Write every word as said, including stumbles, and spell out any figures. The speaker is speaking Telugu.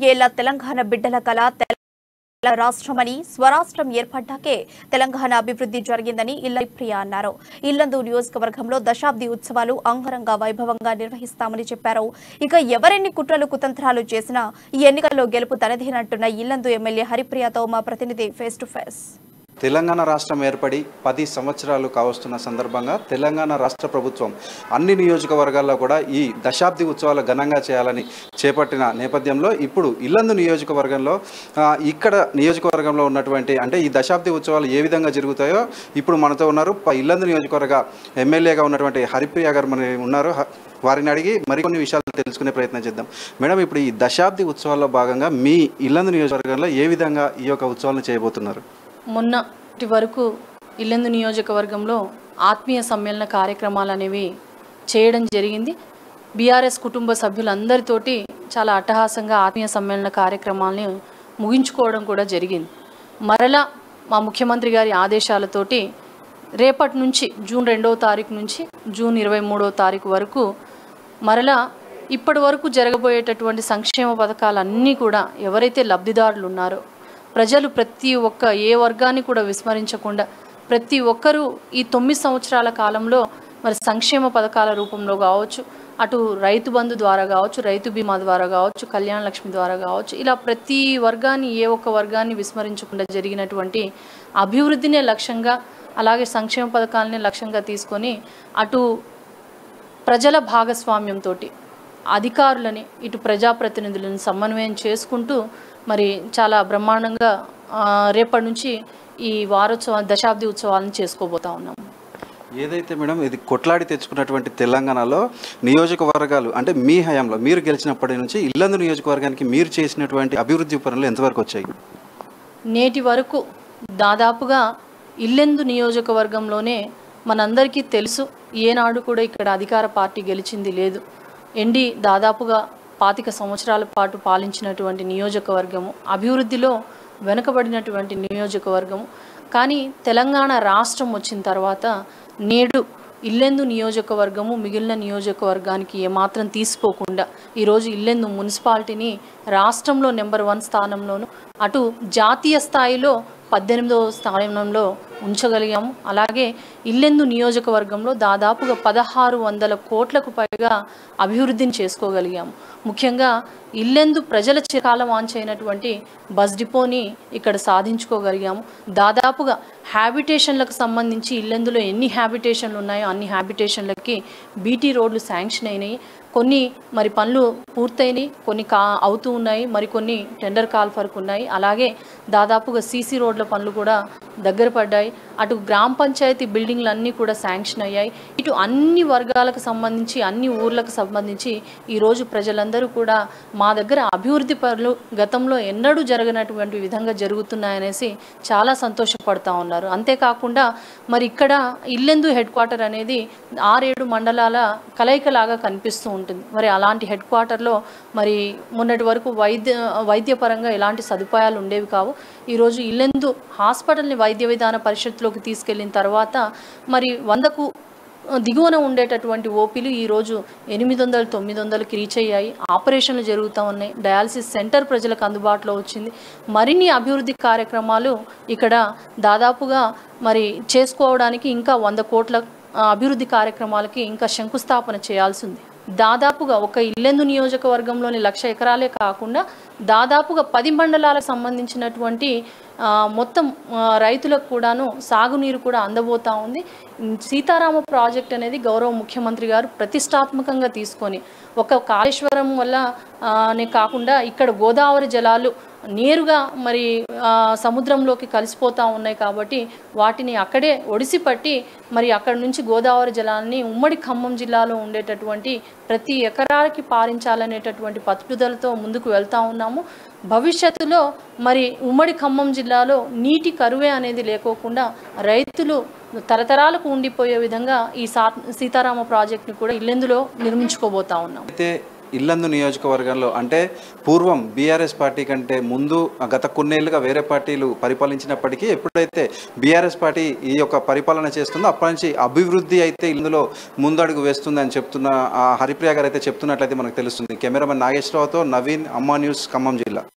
ఏళ్ల తెలంగాణ బిడ్డల కళ రాష్ట్రమని స్వరాష్ట్రం ఏర్పడ్డాకే తెలంగాణ అభివృద్ధి జరిగిందని ఇల్లందు ప్రియ అన్నారు. ఇల్లందు నియోజకవర్గంలో దశాబ్ది ఉత్సవాలు అంగరంగ వైభవంగా నిర్వహిస్తామని చెప్పారు. ఇక ఎవరెన్ని కుట్రలు కుతంత్రాలు చేసినా ఈ ఎన్నికల్లో గెలుపు తనదేనంటున్న ఇల్లందు ఎమ్మెల్యే హరిప్రియతో మా ప్రతినిధి ఫేస్ టు ఫేస్. తెలంగాణ రాష్ట్రం ఏర్పడి పది సంవత్సరాలు కావస్తున్న సందర్భంగా తెలంగాణ రాష్ట్ర ప్రభుత్వం అన్ని నియోజకవర్గాల్లో కూడా ఈ దశాబ్ది ఉత్సవాలు ఘనంగా చేయాలని చేపట్టిన నేపథ్యంలో ఇప్పుడు ఇల్లందు నియోజకవర్గంలో ఇక్కడ నియోజకవర్గంలో ఉన్నటువంటి అంటే ఈ దశాబ్ది ఉత్సవాలు ఏ విధంగా జరుగుతాయో ఇప్పుడు మనతో ఉన్నారు ఇల్లందు నియోజకవర్గ ఎమ్మెల్యేగా ఉన్నటువంటి హరిప్రియ గారు మన ఉన్నారు. వారిని అడిగి మరికొన్ని విషయాలు తెలుసుకునే ప్రయత్నం చేద్దాం. మేడం, ఇప్పుడు ఈ దశాబ్ది ఉత్సవాల్లో భాగంగా మీ ఇల్లందు నియోజకవర్గంలో ఏ విధంగా ఈ యొక్క ఉత్సవాలను చేయబోతున్నారు? మొన్నటి వరకు ఇల్లందు నియోజకవర్గంలో ఆత్మీయ సమ్మేళన కార్యక్రమాలు అనేవి చేయడం జరిగింది. బీఆర్ఎస్ కుటుంబ సభ్యులందరితోటి చాలా అట్టహాసంగా ఆత్మీయ సమ్మేళన కార్యక్రమాలని ముగించుకోవడం కూడా జరిగింది. మరలా మా ముఖ్యమంత్రి గారి ఆదేశాలతోటి రేపటి నుంచి జూన్ రెండవ తారీఖు నుంచి జూన్ ఇరవై మూడవ తారీఖు వరకు మరలా ఇప్పటి వరకు జరగబోయేటటువంటి సంక్షేమ పథకాలన్నీ కూడా ఎవరైతే లబ్ధిదారులు ఉన్నారో ప్రజలు ప్రతి ఒక్క ఏ వర్గాన్ని కూడా విస్మరించకుండా ప్రతి ఒక్కరూ ఈ తొమ్మిది సంవత్సరాల కాలంలో మరి సంక్షేమ పథకాల రూపంలో కావచ్చు, అటు రైతు బంధు ద్వారా కావచ్చు, రైతు బీమా ద్వారా కావచ్చు, కళ్యాణ లక్ష్మి ద్వారా కావచ్చు, ఇలా ప్రతి వర్గాన్ని ఏ ఒక్క వర్గాన్ని విస్మరించకుండా జరిగినటువంటి అభివృద్ధినే లక్ష్యంగా అలాగే సంక్షేమ పథకాలనే లక్ష్యంగా తీసుకొని అటు ప్రజల భాగస్వామ్యంతో అధికారులని ఇటు ప్రజాప్రతినిధులను సమన్వయం చేసుకుంటూ మరి చాలా బ్రహ్మాండంగా రేపటి నుంచి ఈ వారోత్సవ దశాబ్ది ఉత్సవాలను చేసుకోబోతా ఉన్నాం. ఏదైతే మేడం ఇది కొట్లాడి తెచ్చుకున్నటువంటి తెలంగాణలో నియోజకవర్గాలు అంటే మీ హయాంలో మీరు గెలిచినప్పటి నుంచి ఇల్లందు నియోజకవర్గానికి మీరు చేసినటువంటి అభివృద్ధి పనులు ఎంతవరకు వచ్చాయి? నేటి వరకు దాదాపుగా ఇల్లందు నియోజకవర్గంలోనే మనందరికీ తెలుసు, ఏనాడు కూడా ఇక్కడ అధికార పార్టీ గెలిచింది లేదు. ఎండి దాదాపుగా పాతిక సంవత్సరాల పాటు పాలించినటువంటి నియోజకవర్గము, అభివృద్ధిలో వెనుకబడినటువంటి నియోజకవర్గము. కానీ తెలంగాణ రాష్ట్రం వచ్చిన తర్వాత నేడు ఇల్లందు నియోజకవర్గము మిగిలిన నియోజకవర్గానికి ఏమాత్రం తీసిపోకుండా ఈరోజు ఇల్లందు మున్సిపాలిటీని రాష్ట్రంలో నెంబర్ వన్ స్థానంలోను అటు జాతీయ స్థాయిలో పద్దెనిమిదవ స్థానంలో ఉంచగలిగాము. అలాగే ఇల్లందు నియోజకవర్గంలో దాదాపుగా పదహారు వందల కోట్లకు పైగా అభివృద్ధిని చేసుకోగలిగాము. ముఖ్యంగా ఇల్లందు ప్రజల చిరకాల వాంఛైనటువంటి బస్ డిపోని ఇక్కడ సాధించుకోగలిగాము. దాదాపుగా హ్యాబిటేషన్లకు సంబంధించి ఇల్లందులో ఎన్ని హ్యాబిటేషన్లు ఉన్నాయో అన్ని హ్యాబిటేషన్లకి బీటీ రోడ్లు శాంక్షన్ అయినాయి. కొన్ని మరి పనులు పూర్తయినాయి, కొన్ని కా అవుతూ ఉన్నాయి, మరికొన్ని టెండర్ కాల్ ఫర్క్ ఉన్నాయి. అలాగే దాదాపుగా సీసీ రోడ్ల పనులు కూడా దగ్గర పడ్డాయి. అటు గ్రామ పంచాయతీ బిల్డింగ్లు అన్నీ కూడా శాంక్షన్ అయ్యాయి. ఇటు అన్ని వర్గాలకు సంబంధించి అన్ని ఊర్లకు సంబంధించి ఈరోజు ప్రజలందరూ కూడా మా దగ్గర అభివృద్ధి పనులు గతంలో ఎన్నడూ జరగనటువంటి విధంగా జరుగుతున్నాయనేసి చాలా సంతోషపడుతూ ఉన్నారు. అంతేకాకుండా మరి ఇక్కడ ఇల్లందు హెడ్ క్వార్టర్ అనేది ఆరేడు మండలాల కలయికలాగా కనిపిస్తూ ఉంటుంది. మరి అలాంటి హెడ్ క్వార్టర్లో మరి మొన్నటి వరకు వైద్య వైద్యపరంగా ఎలాంటి సదుపాయాలు ఉండేవి కావు. ఈరోజు ఇల్లందు హాస్పిటల్ని వైద్య విధాన పరిషత్తులోకి తీసుకెళ్లిన తర్వాత మరి వందకు దిగువన ఉండేటటువంటి ఓపీలు ఈరోజు ఎనిమిది వందలు తొమ్మిది వందలకి రీచ్ అయ్యాయి. ఆపరేషన్లు జరుగుతూ ఉన్నాయి. డయాలసిస్ సెంటర్ ప్రజలకు అందుబాటులో వచ్చింది. మరిన్ని అభివృద్ధి కార్యక్రమాలు ఇక్కడ దాదాపుగా మరి చేసుకోవడానికి ఇంకా వంద కోట్ల అభివృద్ధి కార్యక్రమాలకి ఇంకా శంకుస్థాపన చేయాల్సి ఉంది. దాదాపుగా ఒక ఇల్లందు నియోజకవర్గంలోని లక్ష ఎకరాలే కాకుండా దాదాపుగా పది మండలాలకు సంబంధించినటువంటి మొత్తం రైతులకు కూడాను సాగునీరు కూడా అందబోతా ఉంది. సీతారామ ప్రాజెక్ట్ అనేది గౌరవ ముఖ్యమంత్రి గారు ప్రతిష్టాత్మకంగా తీసుకొని ఒక కాళేశ్వరం వల్ల నే కాకుండా ఇక్కడ గోదావరి జలాలు నేరుగా మరి సముద్రంలోకి కలిసిపోతూ ఉన్నాయి కాబట్టి వాటిని అక్కడే ఒడిసి పట్టి మరి అక్కడ నుంచి గోదావరి జలాన్ని ఉమ్మడి ఖమ్మం జిల్లాలో ఉండేటటువంటి ప్రతి ఎకరాలకి పారించాలనేటటువంటి పట్టుదలతో ముందుకు వెళ్తూ ఉన్నాము. భవిష్యత్తులో మరి ఉమ్మడి ఖమ్మం జిల్లాలో నీటి కరువే అనేది లేకోకుండా రైతులు తరతరాలకు ఉండిపోయే విధంగా ఈ సీతారామ ప్రాజెక్టుని కూడా ఇల్లందులో నిర్మించుకోబోతా ఉన్నాం. అయితే ఇల్లందు నియోజకవర్గంలో అంటే పూర్వం బీఆర్ఎస్ పార్టీ కంటే ముందు గత కొన్నేళ్లుగా వేరే పార్టీలు పరిపాలించినప్పటికీ ఎప్పుడైతే బీఆర్ఎస్ పార్టీ ఈ యొక్క పరిపాలన చేస్తుందో అప్పటి నుంచి అభివృద్ధి అయితే ఇందులో ముందడుగు వేస్తుందని చెప్తున్న హరిప్రియ గారు అయితే చెప్తున్నట్లయితే మనకు తెలుస్తుంది. కెమెరామెన్ నాగేశ్వరరావుతో నవీన్, అమ్మా న్యూస్, ఖమ్మం జిల్లా.